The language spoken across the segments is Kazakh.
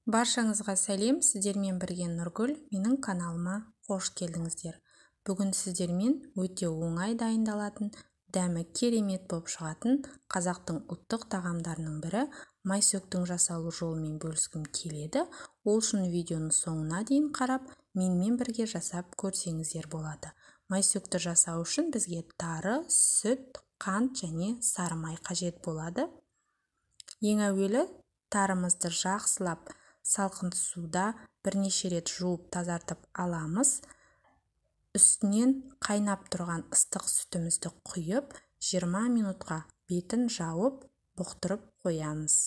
Баршаңызға сәлем, сіздермен бірге Нұргүл, менің каналыма қош келдіңіздер. Бүгін сіздермен өте оңай дайындалатын, дәмі керемет болып шығатын қазақтың ұлттық тағамдарының бірі майсөктің жасалу жолымен бөліскім келеді. Ол үшін видеоны соңына дейін қарап, менімен бірге жасап көрсеңіздер болады. Майсөкті жасау үшін бізге тары, сүт, қант және сары май қажет болады. Ең әуелі тарымызды жақсылап салқын суда бірнеше рет жуып тазартып аламыз. Үстінен қайнап тұрған ыстық сүтімізді құйып, 20 минутқа бетін жауып, бұқтырып қоямыз.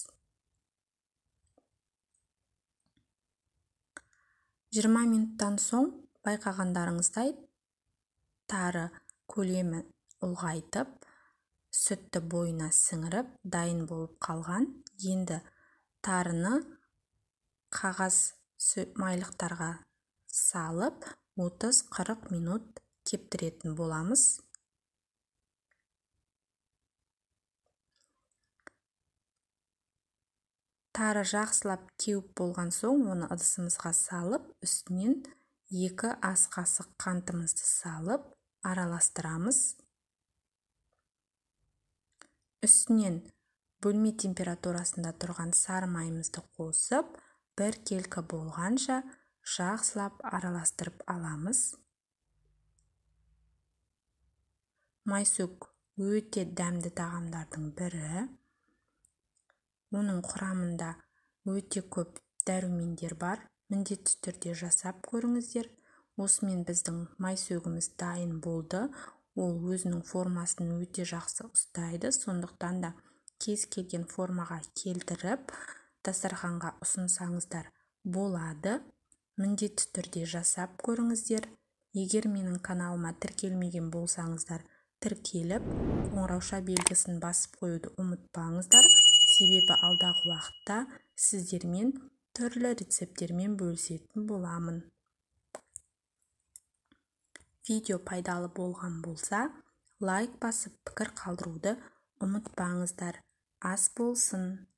20 минуттан соң байқағандарыңыздай тары көлемі ұлғайтып, сүтті бойына сіңіріп, дайын болып қалған. Енді тарыны қағаз майлықтарға салып 30-40 минут кептіретін боламыз. Тары жақсылап кеуіп болған соң, оны ыдысымызға салып, үстінен 2 ас қасық қантымызды салып, араластырамыз. Үстінен бөлме температурасында тұрған сары майымызды қосып, 1 келкі болғанша жақсылап араластырып аламыз. Майсөк өте дәмді тағамдардың бірі. Оның құрамында өте көп дәрумендер бар. Міндетті түрде жасап көріңіздер. Осымен біздің майсөгіміз дайын болды. Ол өзінің формасын өте жақсы ұстайды. Сондықтан да кез келген формаға келтіріп, дастарханға ұсынсаңыздар болады. Міндетті түрде жасап көріңіздер. Егер менің каналыма тіркелмеген болсаңыздар, тіркеліп, қоңырауша белгісін басып қоюды ұмытпаңыздар. Себебі алдағы уақытта сіздермен түрлі рецепттермен бөлісетін боламын. Видео пайдалы болған болса, лайк басып пікір қалдыруды ұмытпаңыздар. Ас болсын!